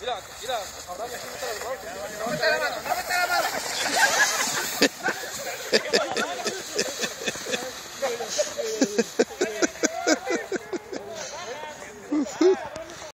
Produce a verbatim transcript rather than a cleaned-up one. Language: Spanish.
Mira, mira, ahora me siento el gol. No mete la mano, no mete la mano.